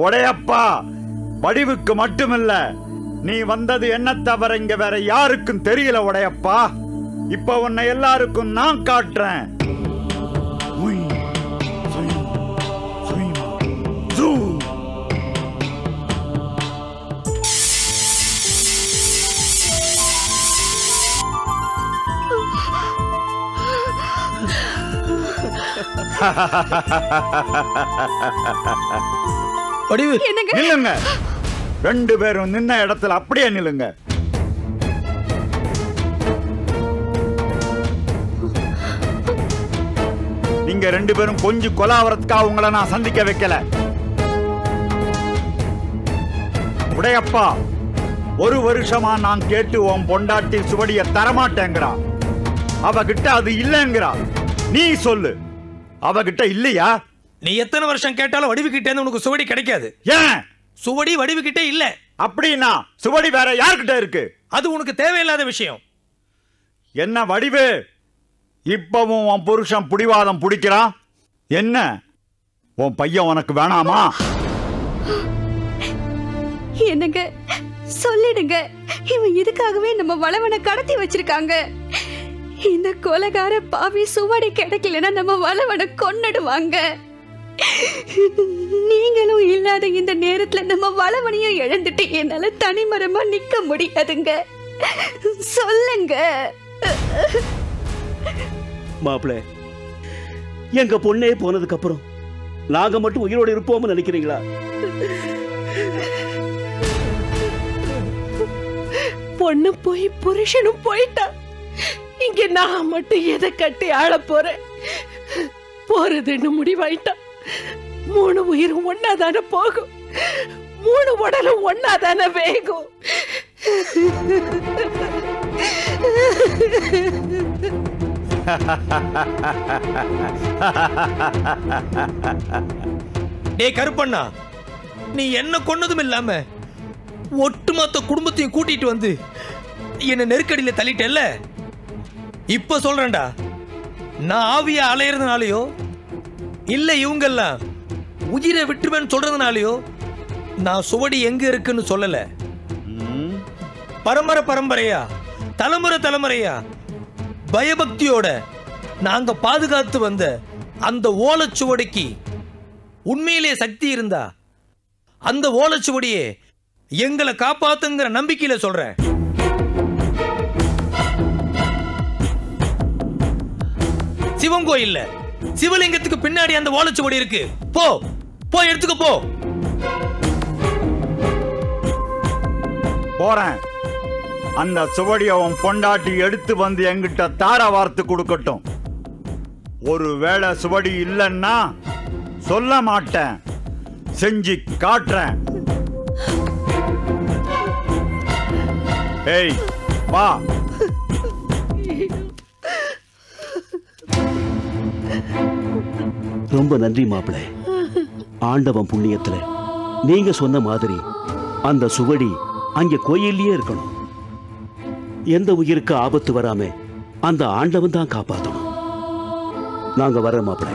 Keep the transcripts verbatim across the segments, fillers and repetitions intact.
உடையப்பா, வடிவுக்கு மட்டுமில்ல, நீ வந்தது என்ன தவிர இங்க வேற யாருக்கும் தெரியல உடையப்பா. இப்ப உன்னை எல்லாருக்கும் நான் காட்டுறேன். நில்லுங்க, ரெண்டு பேரும் நின்ன இடத்துல அப்படியே நில்லுங்க. நீங்க ரெண்டு பேரும் கொஞ்சம் கொலாவரத்துக்காக உங்களை நான் சந்திக்க வைக்கல. உடையப்பா, ஒரு வருஷமா நான் கேட்டு உன் பொண்டாட்டி சுவடிய தரமாட்டேங்கிறா. அவகிட்ட அது இல்லைங்கிறா. நீ சொல்லு, அவகிட்ட இல்லையா? நீ எத்தனை வருஷம் கேட்டாலும் வடிவுகிட்டே உனக்கு சுவடி கிடைக்காது. ஏன்? சுவடி வடிவுகிட்டே இல்ல. அப்படின்னா சுவடி வேற யார்கிட்ட இருக்கு? அது உனக்கு தேவையில்லாத விஷயம். என்ன வடிவு, இப்பவும் உன் புருஷன் புடிவாதம் பிடிக்கிறான். என்ன, உன் பையன் உனக்கு வேணாமா? என்னங்க சொல்லிடுங்க, இவன் இதுக்காகவே நம்ம வளவனை கடத்தி வச்சிருக்காங்க. இந்த கொலைகார பாவி சுவடி கிடைக்கலன்னா நம்ம வளவனை கொன்னுடுவாங்க. நீங்களும் இல்லாத இந்த நேரத்துல நம்ம வளவனையும் இழந்துட்டு என்னால தனிமரமா நிக்க முடியாதுங்க. சொல்லுங்க. மாப்பிள்ளை, எங்க பொண்ணே போனதுக்கு அப்புறம் நாங்க மட்டும் உயிரோடு இருப்போம்னு நினைக்கிறீங்களா? பொண்ணு போய் புருஷனும் போயிட்டா, இங்க நான் மட்டும் எதை கட்டி ஆள போறேன்? போறதுன்னு முடிவாயிட்டா. மூணு உயிரும் ஒன்னாதானே போகும், மூணு உடலும் ஒன்னாதானே வேகும். டேய் கருப்பண்ணா, நீ என்ன கொன்னதும் இல்லாம ஒட்டுமொத்த குடும்பத்தையும் கூட்டிட்டு வந்து என்ன நெருக்கடியில தள்ளிட்டல்ல. இப்ப சொல்றேன்டா, நான் ஆவியா அலையறதுனாலயோ இல்ல இவங்கெல்லாம் உயிரை விட்டுருவேன்னு சொல்றதுனாலயோ நான் சுவடி எங்க இருக்குன்னு சொல்லல. பரம்பரை பரம்பரையா தலைமுறை தலைமுறையா பயபக்தியோட நாங்க பாதுகாத்து வந்த அந்த ஓலைச்சுவடிக்கு உண்மையிலே சக்தி இருந்தா அந்த ஓலைச்சுவடியே எங்களை காப்பாத்துங்கிற நம்பிக்கையில சொல்றேன். சிவன் கோயில்ல சிவலிங்கத்துக்கு பின்னாடி அந்த ஓலைச்சுவடி இருக்கு. போ போ எடுத்துக்க போ. போறேன். அந்த சுவடியை உன் பொண்டாட்டி எடுத்து வந்து என்கிட்ட தார வார்த்து கொடுக்கட்டும். ஒருவேளை சுவடி இல்லைன்னா சொல்ல மாட்டேன், செஞ்சு காட்டுறேன். ஏய் வா. ரொம்ப நன்றி மாப்பிள்ளை. ஆண்டவன் புண்ணியத்துல நீங்க சொன்ன மாதிரி அந்த சுவடி அங்க கோயில்லயே இருக்கணும். எந்த உயிருக்கு ஆபத்து வராம அந்த ஆண்டவன் தான் காப்பாற்றணும். நாங்க வர மாப்பிள்ளை.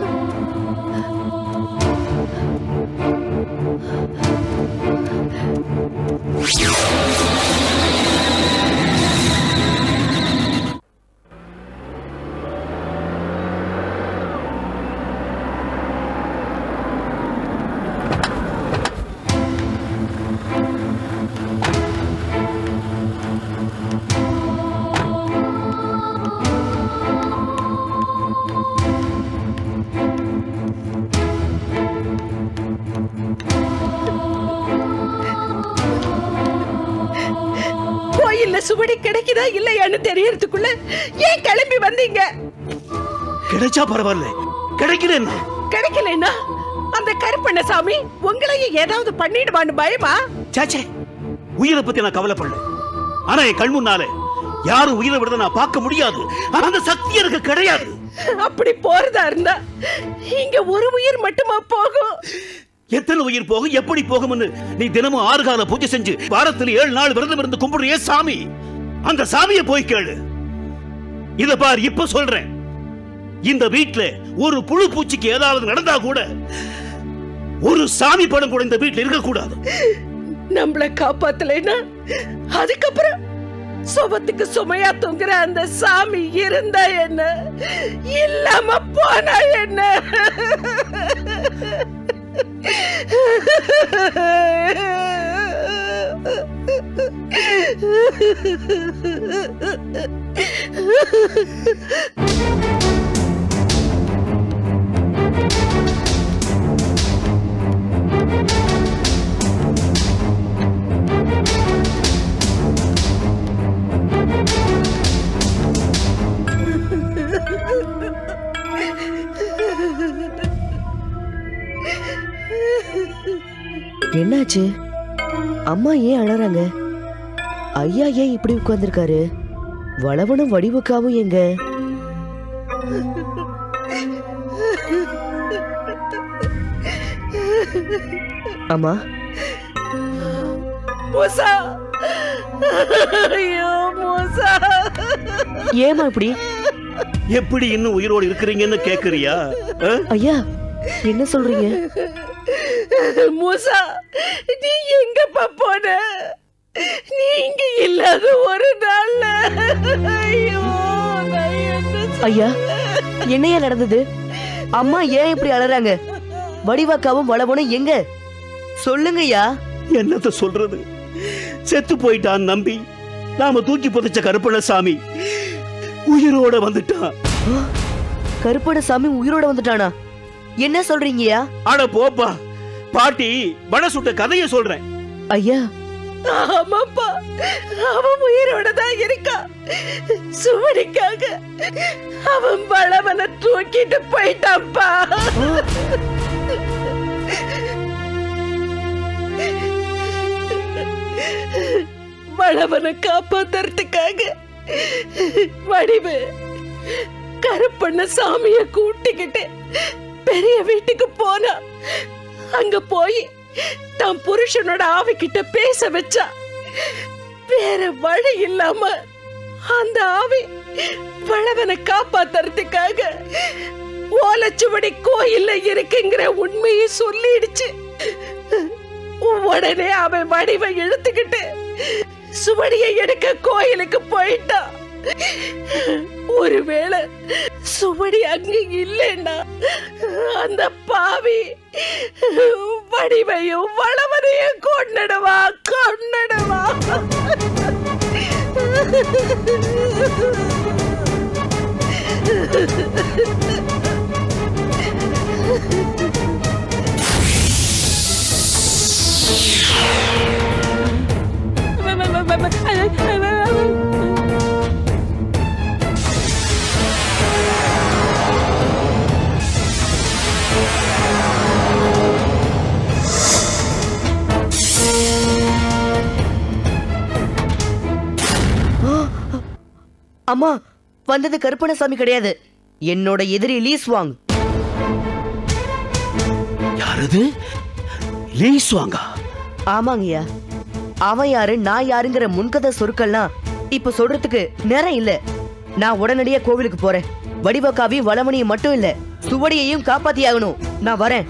சுவடி கிடைக்குதா இல்லையான்னு தெரியறதுக்குள்ள ஏன் கிளம்பி வந்தீங்க? கிடைச்சா பரவாயில்ல, கிடைக்கலன்னா கிடைக்கலன்னா அந்த கருப்பண்ணசாமி உங்களையும் ஏதாவது பண்ணிடுவான்னு பயமா? சாச்சே, உயிரை பத்தி நான் கவலைப்படல. ஆனா என் கண் முன்னால யாரும் உயிரை விட நான் பார்க்க முடியாது. அந்த சக்தி எனக்கு கிடையாது. அப்படி போறதா இருந்தா இங்க ஒரு உயிர் மட்டுமா போகும்? எத்தனை உயிர் போகும், எப்படி போகும்னு நீ தினமும் ஆறு கால பூஜை செஞ்சு வாரத்தில் ஏழு நாள் விரதம் இருந்து கும்பிடுறியே சாமி, அந்த சாமியை போய் கேளு. இத பார், இப்ப சொல்றேன், இந்த வீட்டுல ஒரு புழு பூச்சிக்கு ஏதாவது நடந்தா கூட ஒரு சாமி படம் கூட இந்த வீட்டுல இருக்க கூடாது. நம்மள காப்பாத்தலைன்னா அதுக்கப்புறம் சுபத்துக்கு சுமையா தூங்குற அந்த சாமி இருந்தா என்ன, இல்லாம போனா என்ன? என்னாச்சு? அம்மா ஏன் அழறாங்க? ஐயா ஏன் இப்படி உட்கார்ந்திருக்காரு? வளவனும் வடிவுக்காவும் எங்க? அம்மா மூசா, ஐயோ மூசா, ஏமா இப்படி? எப்படி இன்னும் உயிரோடு இருக்கிறீங்கன்னு கேக்குறியா? ஐயா என்ன சொல்றீங்க? மூசா, நீ எங்கப்பா போன? நீ இங்க இல்லாத ஒரு நாள்ல ஐயோ நான் என்ன ஐயா என்னையா நடந்தது? அம்மா ஏன் இப்படி அழறாங்க? வடிவாக்காவும் வளவனும் எங்க? சொல்லுங்கய்யா. என்னத்த சொல்றது? செத்து போயிட்டான் நம்பி நாம தூக்கி புதைச்ச கருப்பணசாமி உயிரோட வந்துட்டான். கருப்பணசாமி உயிரோட வந்துட்டானா? என்ன சொல்றீங்கயா? அட போப்பா, பாட்டி வட சுட்ட கதைய சொல்றேன். ஐயா ஆமாப்பா, அவன் உயிரோட தான் இருக்கா. சுவடிக்காக அவன் பழவனை தூக்கிட்டு போயிட்டான்ப்பா. பழவனை காப்பாத்துறதுக்காக வடிவு கருப்பண்ண சாமிய கூட்டிக்கிட்டு பெரிய வீட்டுக்கு போனா. அங்க போய் தான் புருஷனோட ஆவி கிட்ட பேச வச்சா. வேற வழி இல்லாம அந்த ஆவி வளவனை காப்பாத்துறதுக்காக ஓலைச்சுவடி கோயில்ல இருக்குங்கிற உண்மையை சொல்லிடுச்சு. உடனே அவன் வடிவை இழுத்துக்கிட்டு சுவடியை எடுக்க கோயிலுக்கு போயிட்டான். ஒருவேளை சுவடி அங்க இல்லைன்னா அந்த பாவி வடிவையும் வளவனையும் கொண்டுடுவா கொண்டுடுவா. அம்மா, வந்தது கருப்பணசாமி கிடையாது, என்னோட எதிரி லீஸ்வாங். யாரது? லீஸ்வாங்கா? ஆமாங்கய்யா. அவன் யாரு நான் யாருங்கிற முன்கதை சொற்கள்லாம் இப்ப சொல்றதுக்கு நேரம் இல்ல. நான் உடனடியா கோவிலுக்கு போறேன். வடிவக்காவையும் வளமணியும் மட்டும் இல்ல, சுவடியையும் காப்பாத்தியாகணும். நான் வரேன்.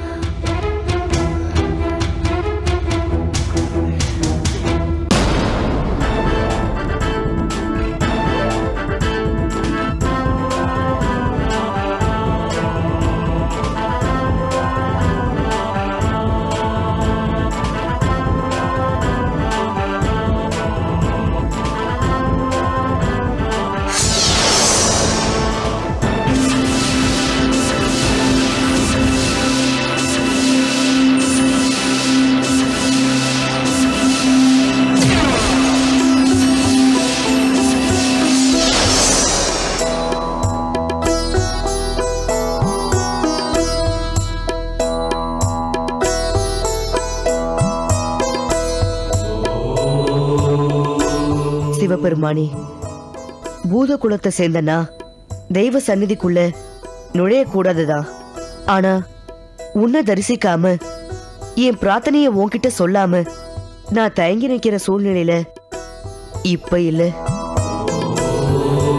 சிவபெருமானி, பூத குலத்தை சேர்ந்தனா தெய்வ சந்நிதிக்குள்ள நுழைய கூடாதுதான். ஆனா உன்னை தரிசிக்காம என் பிரார்த்தனைய உன்கிட்ட சொல்லாம நான் தயங்கி நிற்கிற சூழ்நிலையில இப்ப இல்ல.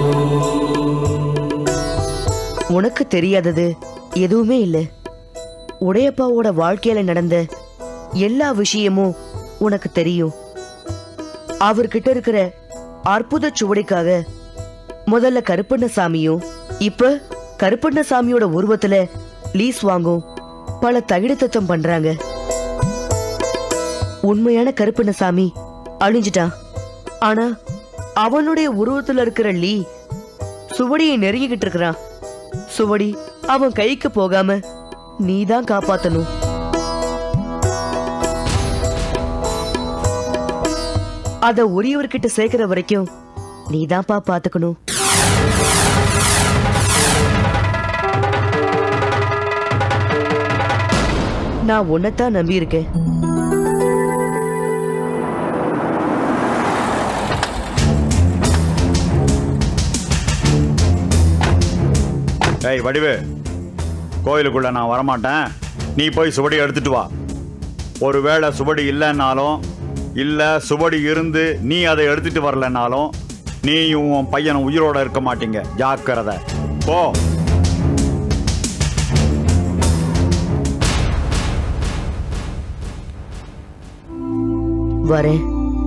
உனக்கு தெரியாதது எதுவுமே இல்ல. உடையப்பாவோட வாழ்க்கையில நடந்த எல்லா விஷயமும் உனக்கு தெரியும். அவர்கிட்ட இருக்கிற அற்புத சுவடிக்காக முதல்ல கருப்பண்ணசாமியும் இப்ப கருப்பண்ணசாமியோட உருவத்துல லீஸ் வாங்கும் பல தகிடு தத்தம் பண்றாங்க. உண்மையான கருப்பண்ணசாமி அழிஞ்சிட்டான். ஆனா அவனுடைய உருவத்துல இருக்கிற லீ சுவடியை நெருங்கிக்கிட்டு இருக்கிறான். சுவடி அவன் கைக்கு போகாம நீதான் காப்பாத்தணும். அத உரியவர்கிட்ட சேர்க்கிற வரைக்கும் நீதான்ப்பா பாத்துக்கணும். நான் உன்னைத்தான் நம்பி இருக்கேன். ஏய் வடிவு, கோயிலுக்குள்ள நான் வரமாட்டேன். நீ போய் சுவடி எடுத்துட்டு வா. ஒருவேளை சுவடி இல்லைன்னாலும் இல்ல சுவடி இருந்து நீ அதை எடுத்துட்டு வரலனாலும் நீயும் உன் பையனும் உயிரோட இருக்க மாட்டீங்க. ஜாக்கிரதை. போ. வரேன்.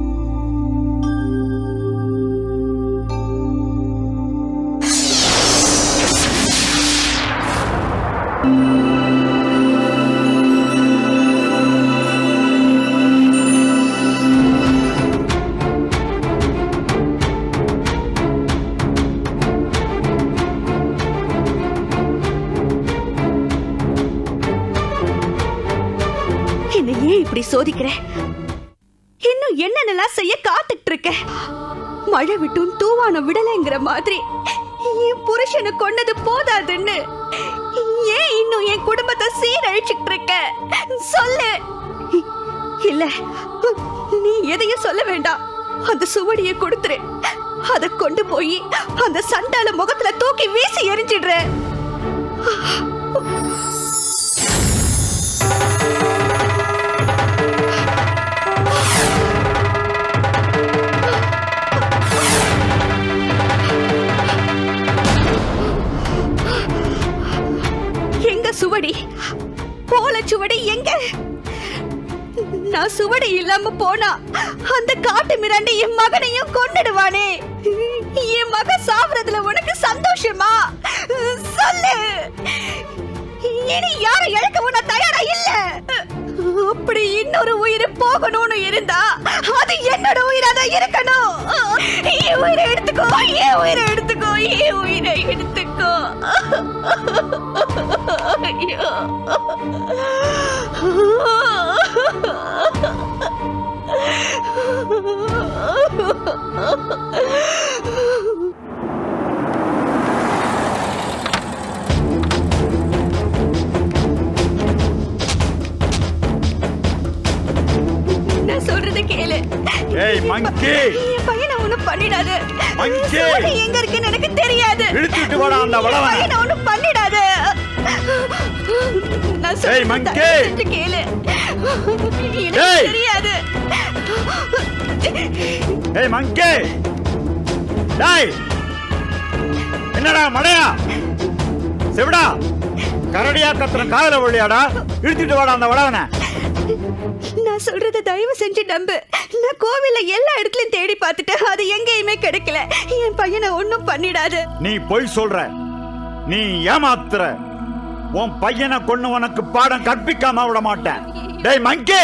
என்னையே இப்படி சோதிக்கிற? இன்னும் என்னென்னலாம் செய்ய காத்துட்டு இருக்க? மழை விட்டும் தூவான விடலைங்கிற மாதிரி என் புருஷனை கொன்னது போதாதுன்னு ஏன் இன்னும் என் குடும்பத்தை சீரழிச்சுட்டு இருக்க? சொல்லு. இல்ல, நீ எதையும் சொல்ல வேண்டாம். அந்த சுவடியை கொடுத்துரு. அதை கொண்டு போய் அந்த சண்டால முகத்துல தூக்கி வீசி எரிஞ்சிடுற. சுவடி போல சுவடி எங்க? நான் சுவடி இல்லாம போனா அந்த காட்டு மிராண்டி என் மகனையும் கொன்னுடுவானே. என் மகன் சாவறதுல உனக்கு சந்தோஷமா? சொல்லு. இனி யாரை இழக்கவும் நான் தயாரா இல்ல. அப்படி இன்னொரு உயிர் போகணும்னு இருந்தா அது என்னோட உயிராதான் இருக்கணும். என் உயிரை எடுத்துக்கோ, என் உயிரை எடுத்துக்கோ, என் உயிரை எடுத்துக்கோ. ஐயோ. நான் சொல்றத கேளு. ஏய் மங்கி, என் பையனை ஒண்ணும் பண்ணிடாத. மங்கி, சுவடி எங்க இருக்குன்னு எனக்கு தெரியாது. இழுத்துட்டு வாடா அந்த வளவனை. பையனை ஒண்ணும் பண்ணிடாத. நான் ஏய் மங்கி, சொல்றத கேளு. எனக்கு தெரியாது. ஏய் மங்கி, டேய் என்னடா மடையா செவிடா கரடியா கத்துற காதல வழியாடா? இழுத்துட்டு வாடா அந்த வளவனை. நான் சொல்றத தயவு செஞ்சு நம்பு. நான் கோவில்ல எல்லா இடத்துலயும் தேடி பார்த்துட்டேன். அது எங்கேயுமே கிடைக்கல. என் பையனை ஒண்ணும் பண்ணிடாது. நீ பொய் சொல்ற, நீ ஏமாத்துற. உன் பையனை கொன்னு உனக்கு பாடம் கற்பிக்காம விட மாட்டேன். டேய் மங்கி,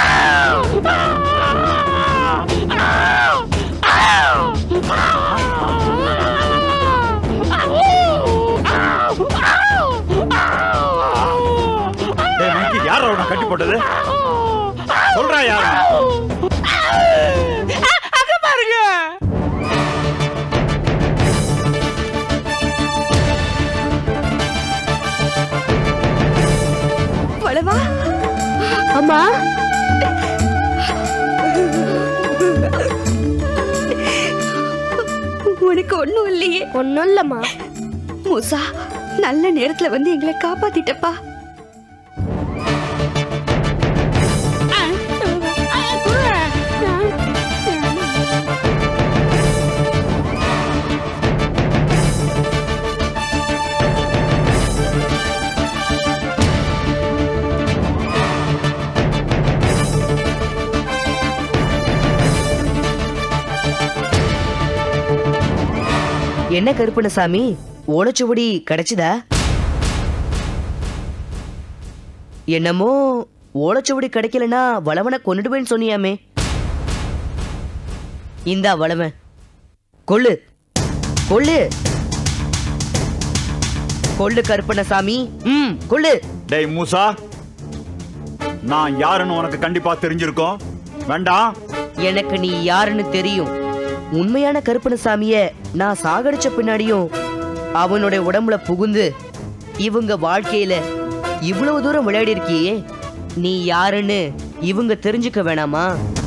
டேய் மங்கி, யார உன்னை கட்டி போட்டது? சொல்றா யாரு? அங்க பாருங்க. வளவா. அம்மா, உனக்கு ஒண்ணும் இல்லையே? ஒன்னும் இல்லம்மா. மூசா, நல்ல நேரத்துல வந்து எங்களை காப்பாத்திட்டப்பா. என்ன கருப்பணசாமி, ஓலைச்சுவடி கிடைச்சதா? என்னமோ ஓலைச்சுவடி கிடைக்கலனா வளவனை கொன்னுடுவேன்னு சொன்னியாமே. இந்தா வளவன், கொள்ளு கொள்ளு கொள்ளு கருப்பணசாமி. ம் கொள்ளு. டேய் மூசா, நான் யாருன்னு உனக்கு கண்டிப்பா தெரிஞ்சிருக்கும். வேண்டாம். எனக்கு நீ யாருன்னு தெரியும். உண்மையான கருப்பணசாமிய நான் சாகடிச்ச பின்னாடியும் அவனுடைய உடம்புல புகுந்து இவங்க வாழ்க்கையில இவ்வளவு தூரம் விளையாடி இருக்கியே, நீ யாருன்னு இவங்க தெரிஞ்சுக்க வேணாமா?